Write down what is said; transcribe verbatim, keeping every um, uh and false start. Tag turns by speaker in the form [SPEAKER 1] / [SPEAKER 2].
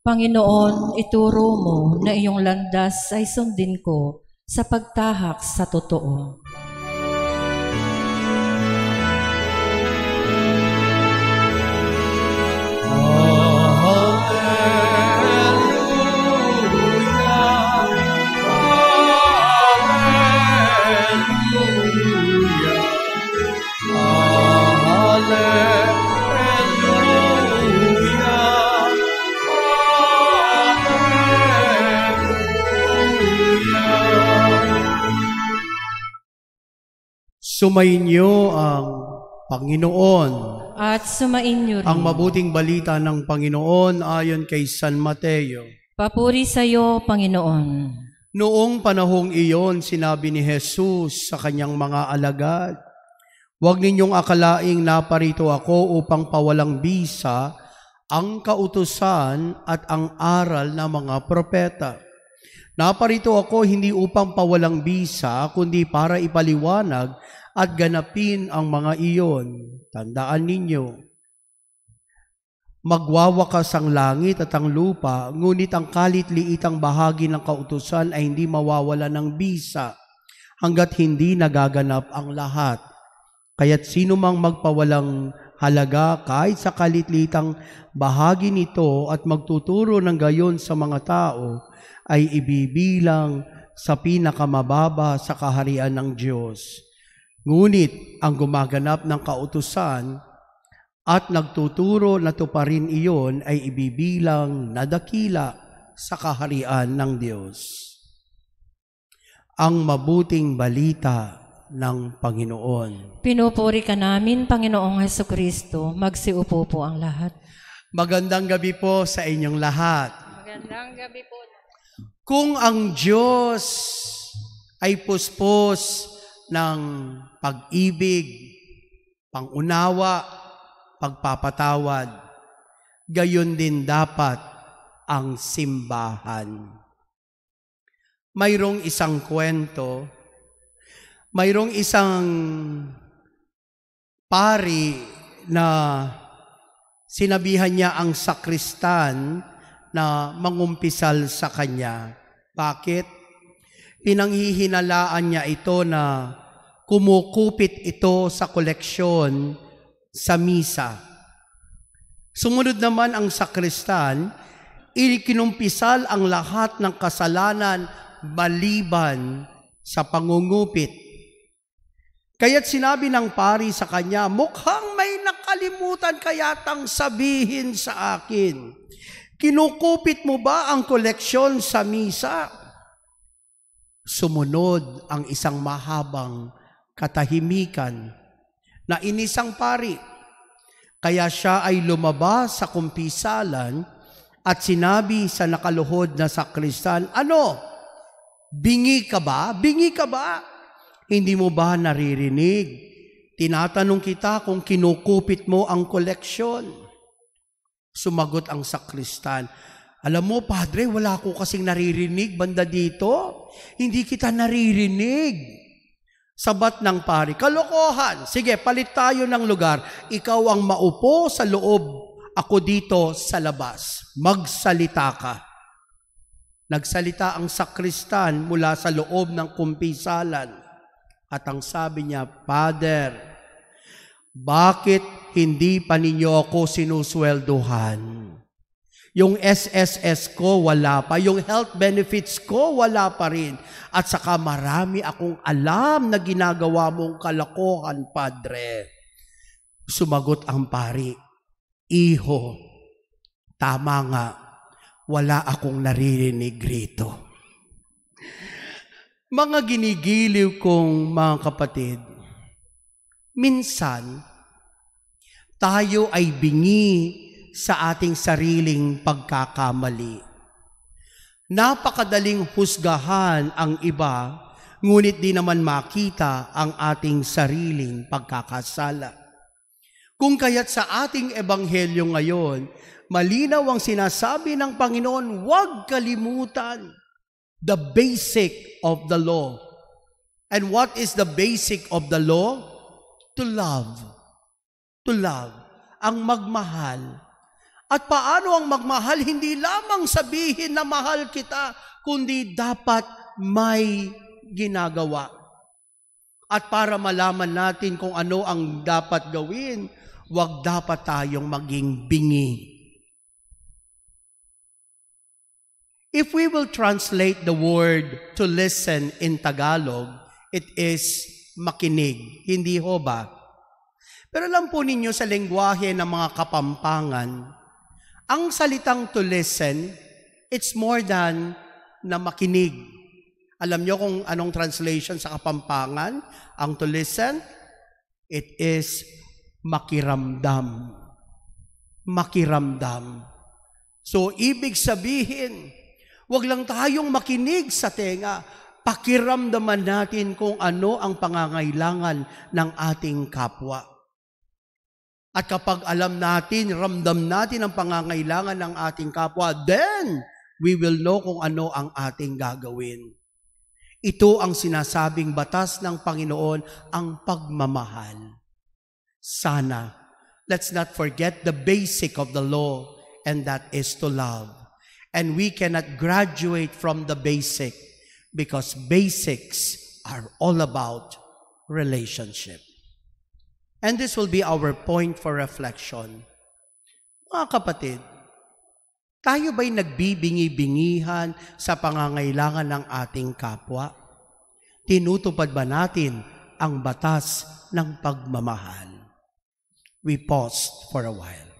[SPEAKER 1] Panginoon, ituro mo na iyong landas ay sundin ko sa pagtahak sa totoo.
[SPEAKER 2] Sumainyo ang Panginoon.
[SPEAKER 1] At sumainyo rin
[SPEAKER 2] Ang mabuting balita ng Panginoon ayon kay San Mateo.
[SPEAKER 1] Papuri sa iyo, Panginoon.
[SPEAKER 2] Noong panahong iyon, sinabi ni Jesus sa kanyang mga alagad, "Huwag ninyong akalaing naparito ako upang pawalang bisa ang kautusan at ang aral ng mga propeta. Naparito ako hindi upang pawalang bisa, kundi para ipaliwanag at ganapin ang mga iyon. Tandaan ninyo, magwawakas ang langit at ang lupa, ngunit ang kalit-liitang bahagi ng kautusan ay hindi mawawala ng bisa hanggat hindi nagaganap ang lahat. Kaya't sino mang magpawalang halaga kahit sa kalit-liitang bahagi nito at magtuturo ng gayon sa mga tao, ay ibibilang sa pinakamababa sa kaharian ng Diyos. Ngunit ang gumaganap ng kautusan at nagtuturo na tuparin iyon ay ibibilang na dakila sa kaharian ng Diyos." Ang mabuting balita ng Panginoon.
[SPEAKER 1] Pinupuri ka namin, Panginoong Hesukristo. Magsiupo po ang lahat.
[SPEAKER 2] Magandang gabi po sa inyong lahat.
[SPEAKER 1] Magandang gabi po.
[SPEAKER 2] Kung ang Diyos ay puspos ng pag-ibig, pangunawa, pagpapatawad, gayon din dapat ang simbahan. Mayroong isang kwento, mayroong isang pari na sinabihan niya ang sakristan na mangumpisal sa kanya. Bakit? Pinanghihinalaan niya ito na kumukupit ito sa koleksyon sa misa. Sumunod naman ang sakristan, ikinumpisal ang lahat ng kasalanan maliban sa pangungupit. Kaya't sinabi ng pari sa kanya, "Mukhang may nakalimutan kayatang sabihin sa akin. Kinukupit mo ba ang koleksyon sa misa?" Sumunod ang isang mahabang katahimikan na inisang pari. Kaya siya ay lumabas sa kumpisalan at sinabi sa nakaluhod na sakristan, "Ano? Bingi ka ba? Bingi ka ba? Hindi mo ba naririnig? Tinatanong kita kung kinukupit mo ang koleksyon." Sumagot ang sakristan, "Alam mo, Padre, wala ko kasing naririnig banda dito. Hindi kita naririnig." Sabat ng pari, "Kalokohan! Sige, palit tayo ng lugar. Ikaw ang maupo sa loob, ako dito sa labas. Magsalita ka." Nagsalita ang sakristan mula sa loob ng kumpisalan. At ang sabi niya, "Father, bakit hindi pa ninyo ako sinuswelduhan? Yung S S S ko wala pa, yung health benefits ko wala pa rin. At saka marami akong alam na ginagawa mong kalokohan, Padre." Sumagot ang pari, "Iho, tama nga, wala akong naririnig rito." Mga ginigiliw kong mga kapatid, minsan tayo ay bingi sa ating sariling pagkakamali. Napakadaling husgahan ang iba, ngunit di naman makita ang ating sariling pagkakasala. Kung kaya't sa ating ebanghelyo ngayon, malinaw ang sinasabi ng Panginoon, huwag kalimutan the basic of the law. And what is the basic of the law? To love. To love. Ang magmahal. At paano ang magmahal? Hindi lamang sabihin na mahal kita, kundi dapat may ginagawa. At para malaman natin kung ano ang dapat gawin, huwag dapat tayong maging bingi. If we will translate the word to listen in Tagalog, it is makinig, hindi ho ba? Pero alam po ninyo sa lengguwahe ng mga Kapampangan, ang salitang to listen, it's more than na makinig. Alam nyo kung anong translation sa Kapampangan? Ang to listen, it is makiramdam. Makiramdam. So, ibig sabihin, wag lang tayong makinig sa tenga. Pakiramdaman natin kung ano ang pangangailangan ng ating kapwa. At kapag alam natin, ramdam natin ang pangangailangan ng ating kapwa, then we will know kung ano ang ating gagawin. Ito ang sinasabing batas ng Panginoon, ang pagmamahal. Sana, let's not forget the basic of the law, and that is to love. And we cannot graduate from the basic because basics are all about relationship. And this will be our point for reflection. Mga kapatid, tayo ba'y nagbibingi-bingihan sa pangangailangan ng ating kapwa? Tinutupad ba natin ang batas ng pagmamahal? We pause for a while.